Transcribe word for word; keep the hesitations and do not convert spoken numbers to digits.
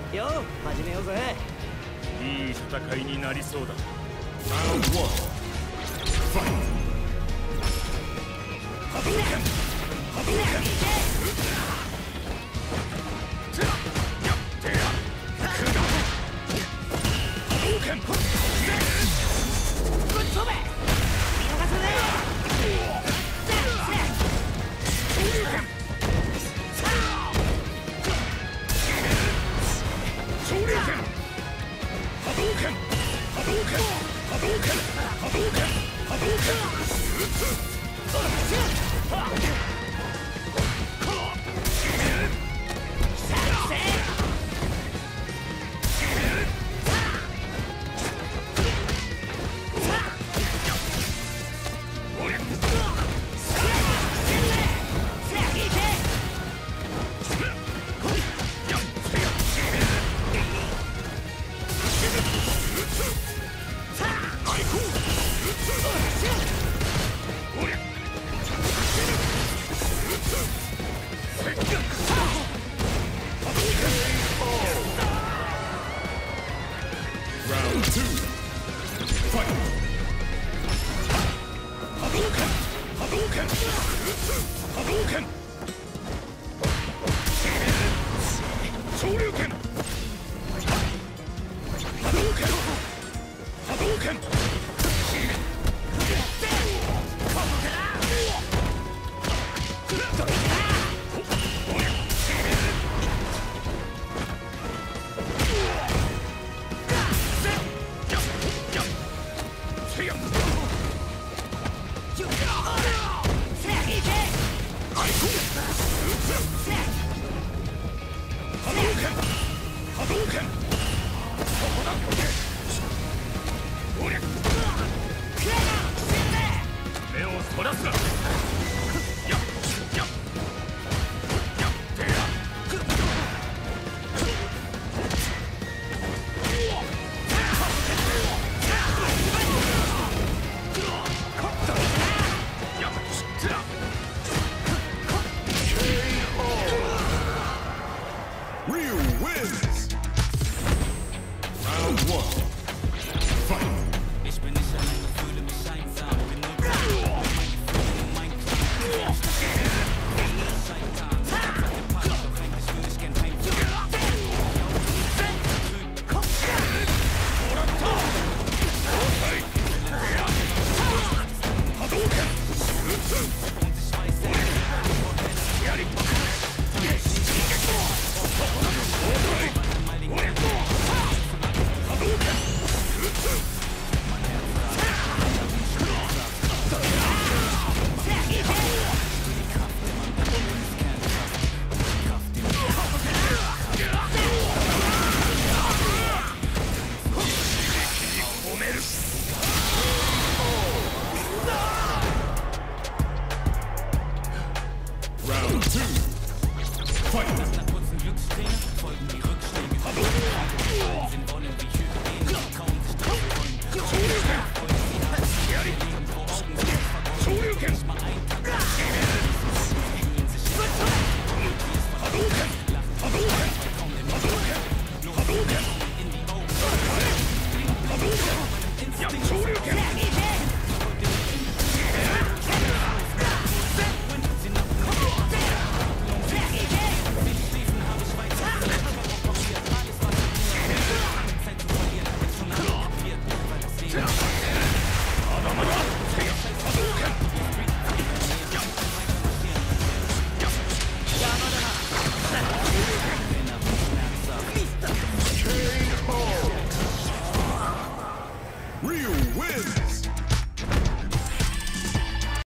よう始めようぜ。 いい戦いになりそうだ。ラウンドワン、ファイト。波動拳、波動拳。やってや。波動拳。 ぶっ飛べ。見逃さねえ。 昇竜拳。昇竜拳。波動拳。波動拳。波動拳。波動拳。波動拳。Round two, fight! Hadouken! Hadouken! Hadouken! Shoryuken! Hadouken! Hadouken! Hadouken! 目をそらすな。やっやっやってや。Ryu wins! Round one, fight! Ich bin nicht allein, ich fühle mich einsam. Bin nur mein Gefühl, mein Scheitan. Doch eigentlich will ich gern heimfahren. Hadouken! Und ich weiß, Round two, fight! Nach kurzen Glückssträhne folgen die Rückschläge. Sind wollen wie Hyänen, kaum sich treffen wollen. Shoryuken! Shoryuken!